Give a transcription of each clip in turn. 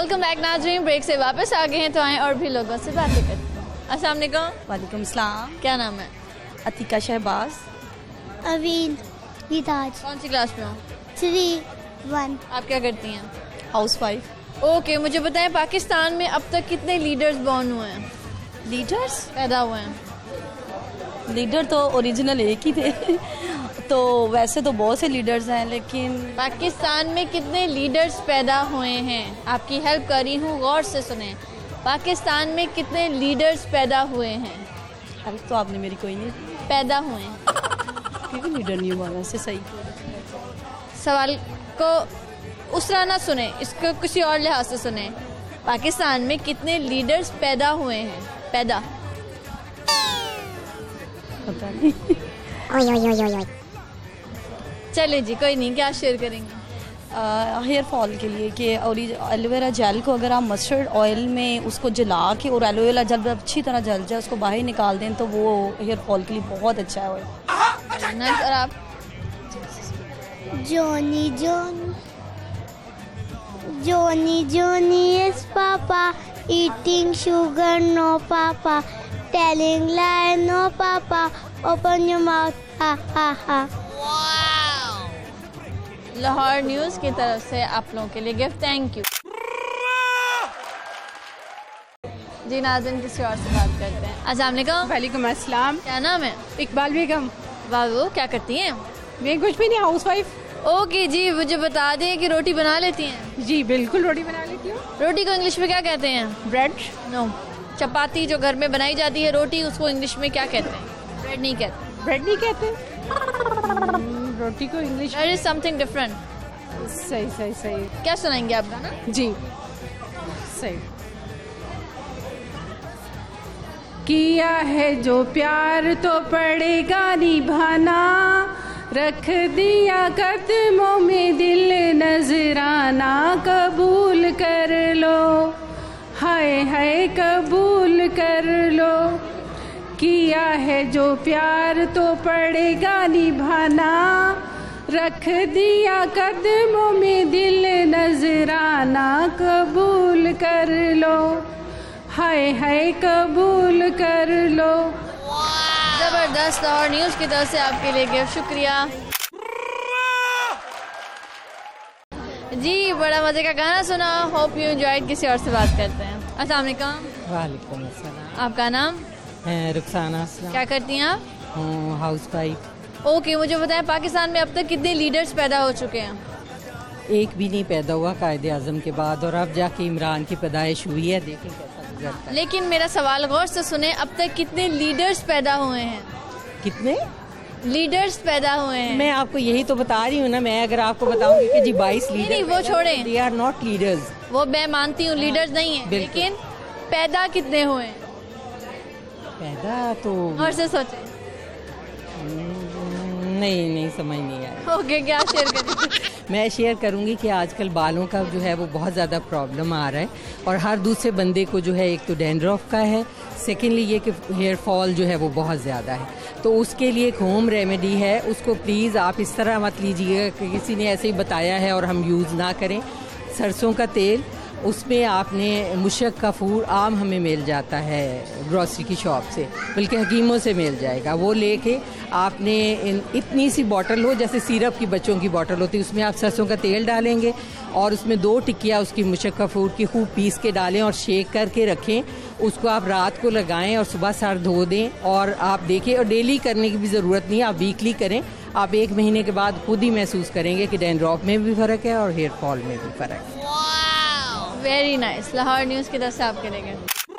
Welcome back नाज़रीन, break से वापस आ गए हैं तो आए और भी लोगों से बातें करते हैं। अस्सलाम वालेकुम। वालेकुम सलाम। क्या नाम है? अतिका शहबाज। अवीन हिदाज। कौन सी क्लास में हो? 3-1। आप क्या करती हैं? House wife. ओके, मुझे बताएं पाकिस्तान में अब तक कितने लीडर्स बॉर्न हुए हैं? लीडर्स पैदा हुए हैं? लीडर तो ओरिजिनल एक ही थे तो वैसे तो बहुत से लीडर्स हैं, लेकिन पाकिस्तान में कितने लीडर्स पैदा हुए हैं? आपकी हेल्प कर रही हूँ, गौर से सुने। पाकिस्तान में कितने लीडर्स पैदा हुए हैं? हेल्प तो आपने मेरी कोई नहीं पैदा हुए हैं। क्योंकि लीडर नहीं हुआ वैसे। सही। सवाल को उस तरह ना सुने, इसको किसी और लिहाज से सुने। पाकिस्तान में कितने लीडर्स पैदा हुए हैं? पैदा। पता नहीं। चले जी, कोई नहीं। क्या शेयर करेंगे? हेयर फॉल के लिए कि एलोवेरा जेल को अगर आप मस्टर्ड ऑयल में उसको जला के और एलोवेरा जब अच्छी तरह जल जाए उसको बाहर निकाल दें तो वो हेयर फॉल के लिए बहुत अच्छा है ऑयल। नाइस। और आप? Johnny, Johnny. Johnny, Johnny is Papa. Eating sugar, no Papa. Telling lie, no Papa. Open your mouth, ha ha ha. Lahore news की तरफ से आप लोगों के लिए गिफ्ट। थैंक यू जी। नाज़रीन, किसी और से बात करते हैं। अस्सलाम वालेकुम। वालेकुम अस्सलाम। क्या नाम है? इकबाल बेगम। बाबू, क्या करती हैं? मैं कुछ भी नहीं, हाउस वाइफ। ओके जी, मुझे बता दें कि रोटी बना लेती हैं? जी बिल्कुल, रोटी बना लेती हूँ। रोटी को इंग्लिश में क्या कहते हैं? ब्रेड। नो। चपाती जो घर में बनाई जाती है रोटी, उसको इंग्लिश में क्या कहते हैं? ब्रेड नहीं कहते। ब्रेड नहीं कहते। रोटी को English There is something different। सही सही सही। क्या सुनाएंगे आप गाना? जी सही। किया है जो प्यार तो पड़ेगा निभाना, रख दिया कदमों में दिल नजराना, कबूल कर लो, हाय हाय कबूल कर लो। किया है जो प्यार तो पड़ेगा निभाना, रख दिया कदमों में दिल नजराना, कबूल कर लो, हाय हाय कबूल कर लो। जबरदस्त। और न्यूज़ की तरफ से आपके लिए गिफ्ट। शुक्रिया जी। बड़ा मजे का गाना सुना। Hope you enjoyed. किसी और से बात करते हैं। अस्सलाम वालेकुम। वालेकुम अस्सलाम। आपका नाम? रुखसाना। क्या करती हैं आप? House wife. ओके, मुझे बताएं पाकिस्तान में अब तक कितने लीडर्स पैदा हो चुके हैं? एक भी नहीं पैदा हुआ कायदे आजम के बाद, और अब जाके इमरान की पैदाइश हुई है। देखें कैसा गुजरता है। लेकिन मेरा सवाल गौर से सुने, अब तक कितने लीडर्स पैदा हुए हैं? कितने लीडर्स पैदा हुए हैं? मैं आपको यही तो बता रही हूँ ना। मैं अगर आपको बताऊंगी कि जी 22 लीडर, नहीं, वो छोड़ें। They are not leaders. वो मैं मानती हूँ लीडर्स नहीं है, लेकिन पैदा कितने हुए हैं? पैदा तो और से सोचे। नहीं समझ नहीं आया। ओके, क्या शेयर करेंगे? मैं शेयर करूंगी कि आजकल बालों का जो है वो बहुत ज़्यादा प्रॉब्लम आ रहा है, और हर दूसरे बंदे को जो है एक तो डैंड्रफ का है, सेकेंडली ये कि हेयर फॉल जो है वो बहुत ज़्यादा है। तो उसके लिए एक होम रेमेडी है, उसको प्लीज़ आप इस तरह मत लीजिएगा कि किसी ने ऐसे ही बताया है और हम यूज़ ना करें। सरसों का तेल, उसमें आपने मुशक का फूड आम हमें मिल जाता है ग्रॉसरी की शॉप से, बल्कि हकीमों से मिल जाएगा। वो लेके आपने इतनी सी बॉटल हो जैसे सिरप की बच्चों की बॉटल होती है, उसमें आप सरसों का तेल डालेंगे और उसमें 2 टिक्किया उसकी मुशक का फूड की खूब पीस के डालें और शेक करके रखें। उसको आप रात को लगाएं और सुबह सर धो दें, और आप देखें। और डेली करने की भी ज़रूरत नहीं है, आप वीकली करें। आप 1 महीने के बाद खुद ही महसूस करेंगे कि डैंड्रफ में भी फ़र्क है और हेयर फॉल में भी फ़र्क है। Very nice. लाहौर न्यूज़ की तरफ से आपके लिए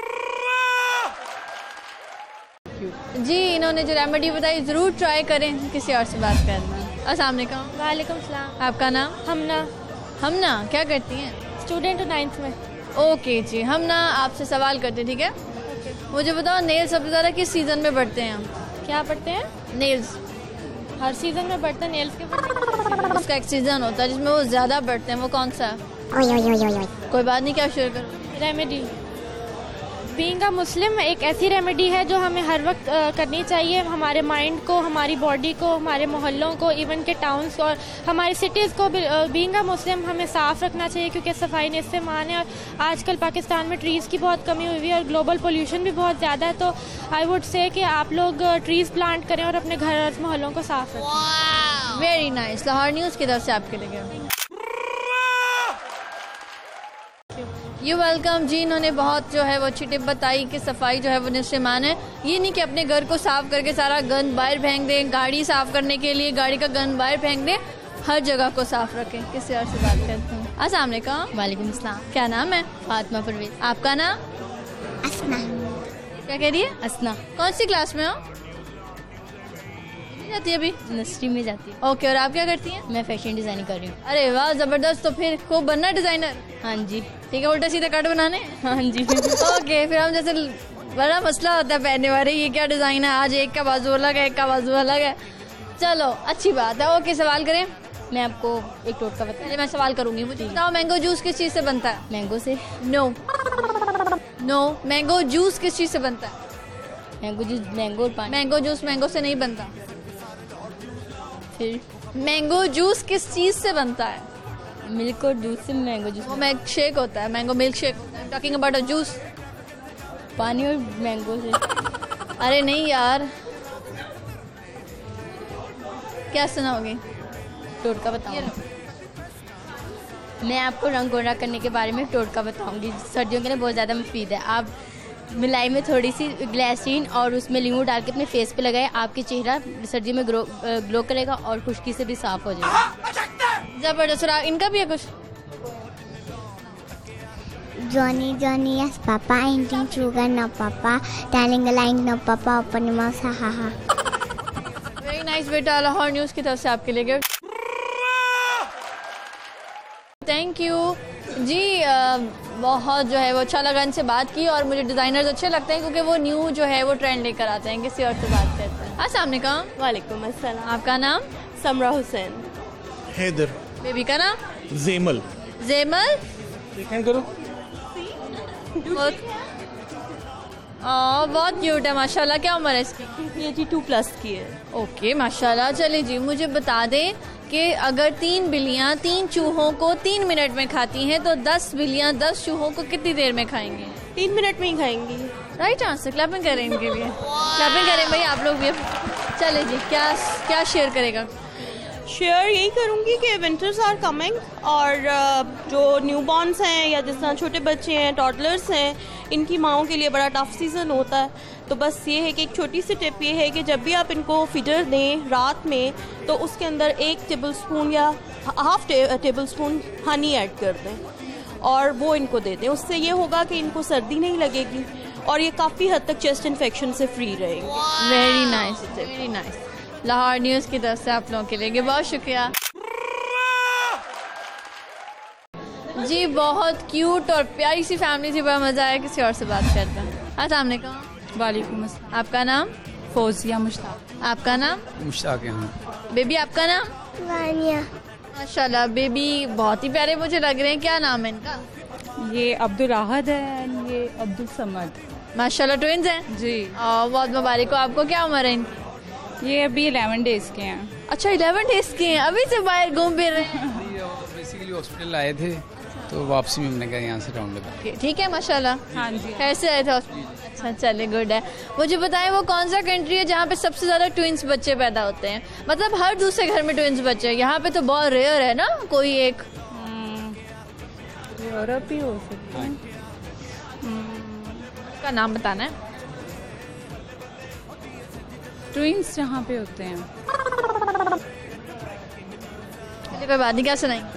जी। इन्होंने जो रेमेडी बताई ज़रूर ट्राई करें। किसी और से बात करना। अस्सलाम वालेकुम। वालेकुम सलाम। आपका नाम? हमना। हमना, क्या करती हैं? स्टूडेंट 9th में। ओके जी। हमना, आपसे सवाल करते, ठीक है? मुझे बताओ, नेल्स सबसे ज़्यादा किस सीज़न में बढ़ते हैं? क्या पढ़ते हैं? नेल्स हर सीजन में बढ़ते हैं। नेल्स के बढ़ते उसका एक सीज़न होता है जिसमें वो ज़्यादा बढ़ते हैं, वो कौन सा है? कोई बात नहीं, क्या शेयर करो? रेमेडी। बीइंग अ मुस्लिम एक ऐसी रेमेडी है जो हमें हर वक्त करनी चाहिए, हमारे माइंड को, हमारी बॉडी को, हमारे मोहल्लों को, इवन के टाउन्स को और हमारी सिटीज़ को। बीइंग अ मुस्लिम हमें साफ़ रखना चाहिए क्योंकि सफाई निस्फ़े ईमान है। और आजकल पाकिस्तान में ट्रीज़ की बहुत कमी हुई है और ग्लोबल पोल्यूशन भी बहुत ज़्यादा है, तो आई वुड से कि आप लोग ट्रीज़ प्लांट करें और अपने घर और मोहल्लों को साफ़ रखें। Very nice. लाहौर न्यूज़ की तरफ से आपके लिए यू वेलकम जी। इन्होंने बहुत जो है वो अच्छी टिप बताई कि सफाई जो है वो निस्फ़े ईमान है। ये नहीं कि अपने घर को साफ़ करके सारा गंद बाहर फेंक दें, गाड़ी साफ़ करने के लिए गाड़ी का गंद बाहर फेंक दें, हर जगह को साफ़ रखें। किसी और से बात करते हैं। अस्सलाम वालेकुम। वालेकुम अस्सलाम। क्या नाम है? फातिमा परवेज। आपका नाम? असना। क्या कह रही है? असना। कौन सी क्लास में हो? जाती है अभी? नर्सरी में जाती है। ओके, और आप क्या करती हैं? मैं फैशन डिज़ाइनिंग कर रही हूँ। अरे वाह, ज़बरदस्त। तो फिर खूब बनना डिज़ाइनर। हाँ जी। ठीक है, उल्टा सीधा कट बनाने। हाँ जी। ओके, फिर हम जैसे बड़ा मसला होता है पहनने वाले, ये क्या डिज़ाइन है, आज एक का बाजू अलग है, एक का बाजू अलग है। चलो अच्छी बात है। ओके, सवाल करें? मैं आपको एक टोटका पहले मैं सवाल करूंगी। मुझे बताओ, मैंगो जूस किस चीज़ से बनता है? मैंगो से। नो नो, मैंगो जूस किस चीज़ से बनता है? मैंगो जूस, मैंगो और पानी। मैंगो जूस मैंगो से नहीं बनता। फिर मैंगो जूस किस चीज़ से बनता है? मिल्क और दूध से मैंगो जूस। वो मिल्क शेक होता है, मैंगो मिल्क शेक होता है। Talking about a juice. पानी और मैंगो से। अरे नहीं यार, क्या सुनाओगे? टोटका बताऊँ? मैं आपको रंग गोरा करने के बारे में टोटका बताऊंगी, सर्दियों के लिए बहुत ज़्यादा मुफीद है। आप मलाई में थोड़ी सी ग्लिसरीन और उसमें लींबू डाल के अपने फेस पे लगाए, आपके चेहरा सर्दियों में ग्लो करेगा और खुश्की से भी साफ हो जाएगा। जबरदस्त। इनका भी है कुछ? Johnny, Johnny, yes, Papa. Eating sugar, no, Papa. Telling a line, no, Papa. Open your mouth, ha, ha, ha. Very nice बेटा। लाहौर न्यूज़ की तरफ से आपके लिए गिफ्ट। थैंक यू जी। बहुत जो है वो अच्छा लगा इनसे बात की, और मुझे डिज़ाइनर्स अच्छे लगते हैं क्योंकि वो न्यू जो है वो ट्रेंड लेकर आते हैं। किसी और से बात करते हैं। अस्सलाम वालेकुम। वालेकुम अस्सलाम। आपका नाम? समरा हुसैन। हैदर। बेबी का नाम? जेमल। जेमल। करो। बहुत क्यूट है माशाल्लाह। क्या उम्र है इसकी? ये जी 2+ की है। ओके माशाल्लाह। चलिए जी, मुझे बता दें कि अगर 3 बिल्लियाँ 3 चूहों को 3 मिनट में खाती हैं तो 10 बिल्लियाँ 10 चूहों को कितनी देर में खाएंगी? 3 मिनट में ही खाएंगी। Right answer. क्लैपिंग करें इनके लिए। क्लैपिंग करें भाई, आप लोग भी। चले जी, क्या शेयर करेगा? शेयर यही करूँगी कि विंटर्स आर कमिंग, और जो न्यूबॉर्न्स हैं या जिस तरह छोटे बच्चे हैं, टॉडलर्स हैं, इनकी माओं के लिए बड़ा टफ सीज़न होता है। तो बस ये है कि एक छोटी सी टिप ये है कि जब भी आप इनको फीडर दें रात में, तो उसके अंदर 1 टेबलस्पून या हाफ टेबलस्पून हनी ऐड कर दें और वो इनको दे दें। उससे ये होगा कि इनको सर्दी नहीं लगेगी और ये काफ़ी हद तक चेस्ट इन्फेक्शन से फ्री रहेंगे। Very nice, very nice. Lahore news की तरफ से आप लोगों के लिए बहुत शुक्रिया जी। बहुत क्यूट और प्यारी सी फैमिली थी, बड़ा मज़ा आया। किसी और से बात करते हैं। अस्सलाम वालेकुम। वालेकुम अस्सलाम। आपका नाम? फौजिया मुश्ताक। आपका नाम? मुश्ताक। बेबी आपका नाम? वानिया। माशाल्लाह, बेबी बहुत ही प्यारे मुझे लग रहे हैं। क्या नाम है इनका? ये अब्दुल अहद है, ये अब्दुल समद। माशाल्लाह ट्विंस हैं जी। बहुत मुबारक हो आपको। क्या उम्र है इनकी? ये अभी 11 डेज के हैं। अच्छा, 11 डेज के हैं। अभी से बाहर घूम फिर रहे हैं। बेसिकली हॉस्पिटल आए थे तो वापसी में हमने कहा यहाँ से राउंड लगा। ठीक है माशाल्लाह। हाँ जी। कैसे आए थे हॉस्पिटल? अच्छा, चले गुड है। मुझे बताएं वो कौन सा कंट्री है जहाँ पे सबसे ज़्यादा ट्विंस बच्चे पैदा होते हैं? मतलब हर दूसरे घर में ट्विंस बच्चे हैं, यहाँ पे तो बहुत रेयर है ना कोई एक। यूरोप ही हो सकता है। का नाम बताना है। ट्विंस जहाँ पे होते हैं। चलिए कोई बात नहीं। क्या सुनाएंगे?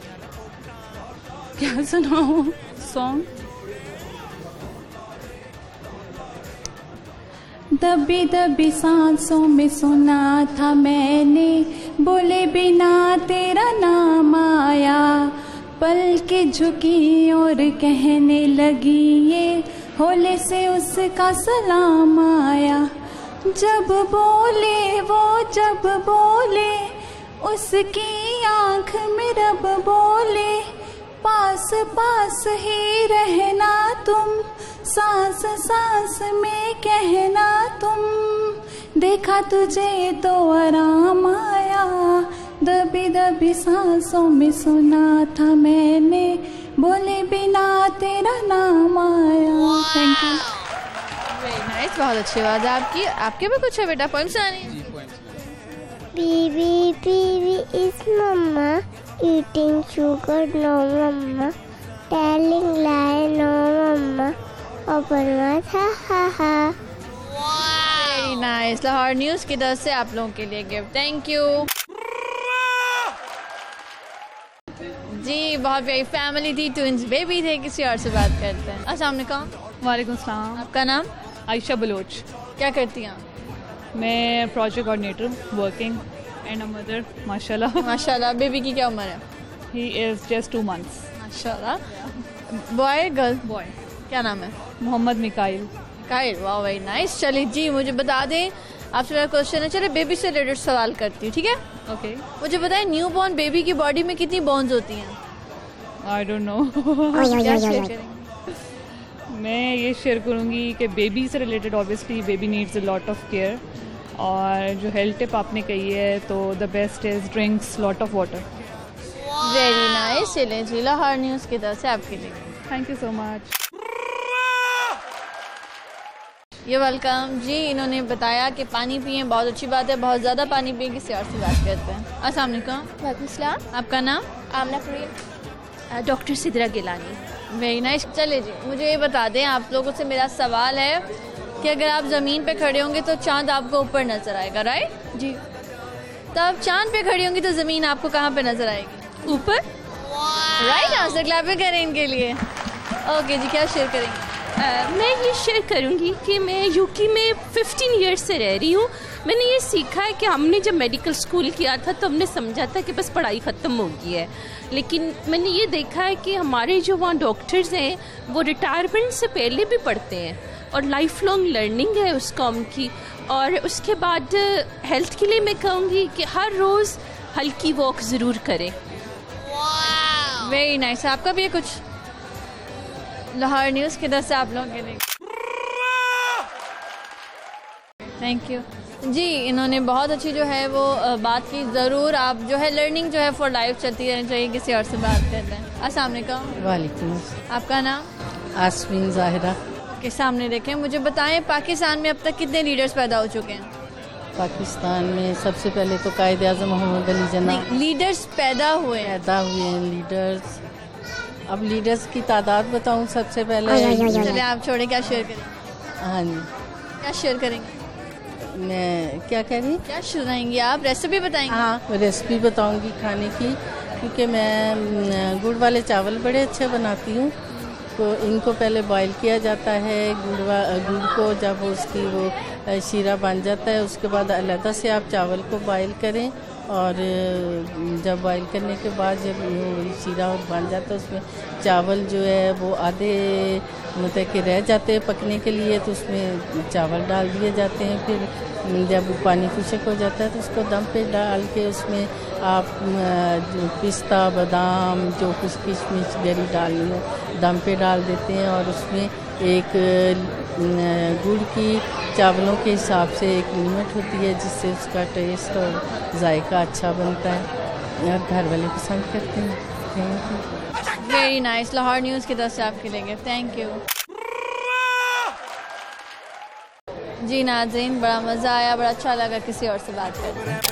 क्या सुनाऊं? सॉन्ग। दबी दबी सांसों में सुना था मैंने, बोले बिना तेरा नाम आया, पल के झुकी और कहने लगी ये, होले से उसका सलाम आया। जब बोले वो, जब बोले उसकी आंख में रब बोले, पास पास ही रहना तुम, सांस सांस में कहना तुम, देखा तुझे तो आराम आया, दबी दबी सांसों में सुना था मैंने, बोले बिना तेरा नाम आया। Thank you. वेरी नाइस, बहुत अच्छी आवाज़ है आपकी। आपके भी कुछ है बेटा, पोइम सुनानी? Baby, baby is mama, eating sugar no mama, telling lie no mama, open mouth ha ha ha. Very nice. Lahore news की तरफ से आप लोगों के लिए गिफ्ट। थैंक यू जी। बहुत प्यारी फैमिली थी, ट्विंस बेबी थे। किसी और से बात करते हैं। अस्सलाम वालेकुम। वालेकुम सलाम। आपका नाम? आयशा बलोच। क्या करती हैं आप? मैं project coordinator, working and a mother. माशाल्लाह। माशाल्लाह। बेबी की क्या उम्र है? He is just 2 months। माशाल्लाह। Boy girl? बॉय। क्या नाम है? मोहम्मद मिकाइल। मिकाइल, वाह वेरी नाइस। चलिए जी, मुझे बता दें, आपसे मेरा क्वेश्चन है, चलिए बेबी से रिलेटेड सवाल करती हूँ, ठीक है? ओके। मुझे बताएं, न्यू बॉर्न बेबी की बॉडी में कितनी बोन्स होती हैं? I don't know. क्या शेयर करेंगे? मैं ये शेयर करूँगी कि बेबी से related obviously baby needs a lot of care, और जो हेल्थ टिप आपने कही है तो the best is drinks lot of water. Very nice. चलिए जी, लाहौर न्यूज़ की तरफ से आपके लिए। Thank you so much. ये वेलकम जी। इन्होंने बताया कि पानी पिए, बहुत अच्छी बात है, बहुत ज़्यादा पानी पिए। किसी और से बात करते हैं। अस्सलाम वालेकुम। वालेकुम सलाम। आपका नाम? Amna Farid. Doctor Sidra Gilani. Very nice. चले जी, मुझे ये बता दें, आप लोगों से मेरा सवाल है कि अगर आप ज़मीन पे खड़े होंगे तो चांद आपको ऊपर नजर आएगा, राइट जी? तो आप चांद पे खड़ी होंगी तो ज़मीन आपको कहाँ पे नजर आएगी? ऊपर। Right answer. क्लैपिंग करें इनके लिए। ओके जी, क्या शेयर करेंगे? मैं ये शेयर करूंगी कि मैं यूके में 15 ईयर्स से रह रही हूँ। मैंने ये सीखा है कि हमने जब मेडिकल स्कूल किया था तो हमने समझा था कि बस पढ़ाई ख़त्म हो गई है, लेकिन मैंने ये देखा है कि हमारे जो वहाँ डॉक्टर्स हैं वो रिटायरमेंट से पहले भी पढ़ते हैं, और लाइफ लॉन्ग लर्निंग है उस कॉम की। और उसके बाद हेल्थ के लिए मैं कहूँगी कि हर रोज़ हल्की वॉक ज़रूर करें। Very nice. आपका भी कुछ? लाहौर न्यूज़ की तरफ से आप लोगों के लिए। थैंक यू जी। इन्होंने बहुत अच्छी जो है वो बात की। ज़रूर आप जो है लर्निंग जो है फॉर लाइफ चलती रहनी चाहिए। किसी और से बात करते हैं। अस्सलाम वालेकुम। वालेकुम। आपका नाम? आसमीन ज़ाहिरा। के सामने देखें। मुझे बताएं, पाकिस्तान में अब तक कितने लीडर्स पैदा हो चुके हैं? पाकिस्तान में सबसे पहले तो कायदे आज़म मोहम्मद अली जिन्ना। लीडर्स पैदा हुए हैं लीडर्स। अब लीडर्स की तादाद बताऊं सबसे पहले? चलिए आप छोड़े, क्या शेयर करेंगे? हाँ जी, क्या शेयर करेंगे? मैं क्या कह रही? क्या सुनाएंगी आप? रेसिपी बताएंगे? हाँ, रेसिपी बताऊंगी खाने की, क्योंकि मैं गुड़ वाले चावल बड़े अच्छे बनाती हूँ। तो इनको पहले बॉईल किया जाता है, गुड़ को जब उसकी वो शीरा बन जाता है उसके बाद अलग से आप चावल को बॉईल करें, और जब बॉईल करने के बाद जब शीरा बन जाता है उसमें चावल जो है वो आधे मतलब कि रह जाते हैं पकने के लिए, तो उसमें चावल डाल दिए जाते हैं। फिर जब पानी खुशक हो जाता है तो उसको दम पे डाल के उसमें आप पिस्ता बादाम जो कुछ किशमिश गरी डालनी हो दम पे डाल देते हैं, और उसमें एक गुड़ की चावलों के हिसाब से एक लिमिट होती है जिससे उसका टेस्ट और जायका अच्छा बनता है, और घर वाले पसंद करते हैं। Thank you. Very nice. Lahore news की तरफ से आपके लिए थैंक यू जी। नाज़रीन, बड़ा मज़ा आया, बड़ा अच्छा लगा। किसी और से बात करते हैं।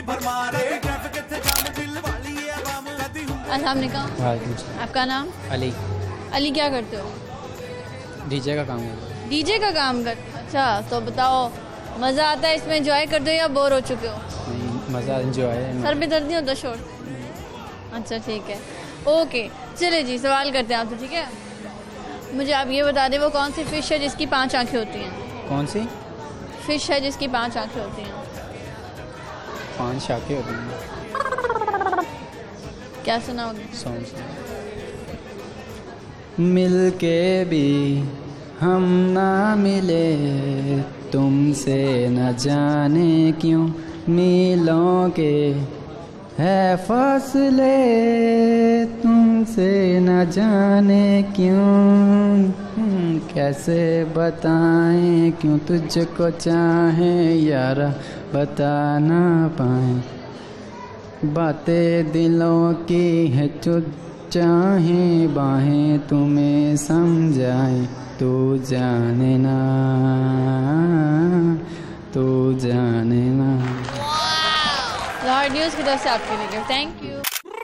अस्सलाम वालेकुम। आपका नाम? अली। अली, क्या करते हो? डीजे का काम है। डीजे का काम करते हो? अच्छा, तो बताओ, मज़ा आता है इसमें? एंजॉय करते हो या बोर हो चुके हो? नहीं, मज़ा एंजॉय है। सर में दर्द नहीं होता शोर? अच्छा ठीक है, ओके। चले जी, सवाल करते हैं आपसे, ठीक है? मुझे आप ये बता दें, वो कौन सी फ़िश है जिसकी 5 आँखें होती हैं? कौन सी फ़िश है जिसकी 5 आँखें होती हैं? 5 आँखें होती हैं। क्या सुना होगा? सॉन्ग मिलके भी हम ना मिले, तुमसे न जाने क्यों मीलों के है फासले तुमसे न जाने क्यों, कैसे बताएं क्यों तुझको चाहें यारा बता ना पाएं, बातें दिलों की है चुप चाहें बाहें तुम्हें समझाएं, तू जाने ना तू जाने ना। लाहौर न्यूज़ की तरफ से आपके लिए थैंक यू।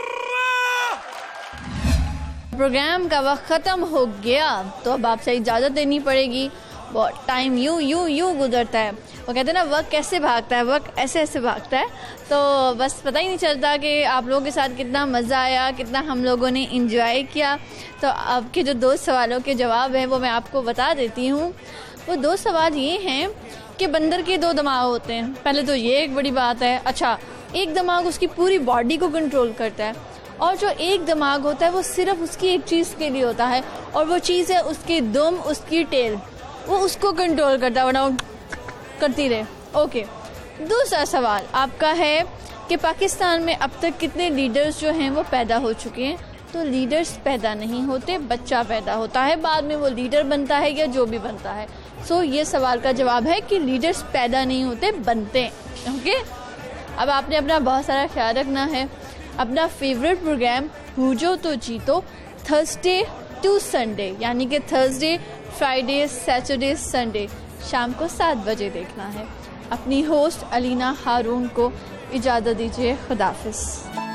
प्रोग्राम का वक्त ख़त्म हो गया तो अब आपसे इजाज़त देनी पड़ेगी। बहुत टाइम यूं गुजरता है, वो कहते हैं ना वक्त कैसे भागता है, वक्त ऐसे ऐसे भागता है, तो बस पता ही नहीं चलता कि आप लोगों के साथ कितना मज़ा आया, कितना हम लोगों ने इंजॉय किया। तो आपके जो 2 सवालों के जवाब हैं वो मैं आपको बता देती हूँ। वो 2 सवाल ये हैं कि बंदर के 2 दिमाग होते हैं। पहले तो ये एक बड़ी बात है। अच्छा, एक दिमाग उसकी पूरी बॉडी को कंट्रोल करता है और जो एक दिमाग होता है वो सिर्फ उसकी एक चीज़ के लिए होता है और वो चीज़ है उसकी दुम, उसकी टेल, वो उसको कंट्रोल करता है, वरना करती रहे। ओके, दूसरा सवाल आपका है कि पाकिस्तान में अब तक कितने लीडर्स जो हैं वो पैदा हो चुके हैं। तो लीडर्स पैदा नहीं होते, बच्चा पैदा होता है, बाद में वो लीडर बनता है या जो भी बनता है। सो ये सवाल का जवाब है कि लीडर्स पैदा नहीं होते, बनते हैं। ओके, अब आपने अपना बहुत सारा ख्याल रखना है। अपना फेवरेट प्रोग्राम भूजो तो जीतो थर्सडे टू संडे, यानी कि थर्सडे, फ्राइडे, सैटरडे, संडे शाम को 7 बजे देखना है। अपनी होस्ट अलीना हारून को इजाज़त दीजिए। खुदाफिज।